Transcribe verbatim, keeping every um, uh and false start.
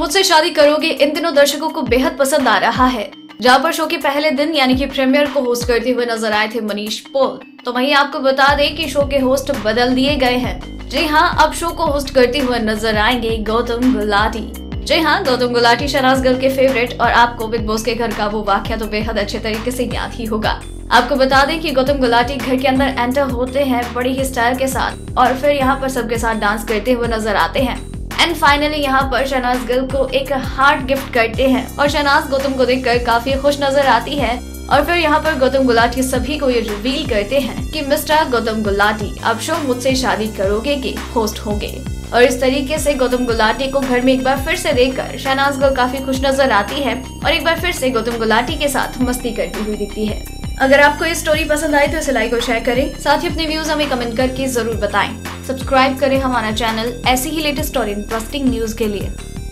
मुझसे शादी करोगे इन दिनों दर्शकों को बेहद पसंद आ रहा है, जहां पर शो के पहले दिन यानी कि प्रीमियर को होस्ट करते हुए नजर आए थे मनीष पॉल। तो वहीं आपको बता दें कि शो के होस्ट बदल दिए गए हैं। जी हां, अब शो को होस्ट करते हुए नजर आएंगे गौतम गुलाटी। जी हां, गौतम गुलाटी शहनाज गिल के फेवरेट और आपको बिग बॉस के घर का वो वाकया तो बेहद अच्छे तरीके से याद ही होगा। आपको बता दें कि गौतम गुलाटी घर के अंदर एंटर होते हैं बड़ी ही स्टाइल के साथ और फिर यहाँ पर सबके साथ डांस करते हुए नजर आते हैं। एंड फाइनली यहाँ पर शहनाज गिल को एक हार्ट गिफ्ट करते हैं और शहनाज गौतम को देखकर काफी खुश नजर आती है। और फिर यहाँ पर गौतम गुलाटी सभी को ये रिवील करते हैं कि मिस्टर गौतम गुलाटी अब शो मुझसे शादी करोगे के होस्ट होंगे। और इस तरीके से गौतम गुलाटी को घर में एक बार फिर से देखकर शहनाज गिल काफी खुश नजर आती है और एक बार फिर से गौतम गुलाटी के साथ मस्ती करती हुई दिखती है। अगर आपको ये स्टोरी पसंद आई तो इसे लाइक और शेयर करें, साथ ही अपने व्यूज हमें कमेंट करके जरूर बताएं। सब्सक्राइब करें हमारा चैनल ऐसी ही लेटेस्ट और इंटरेस्टिंग न्यूज के लिए।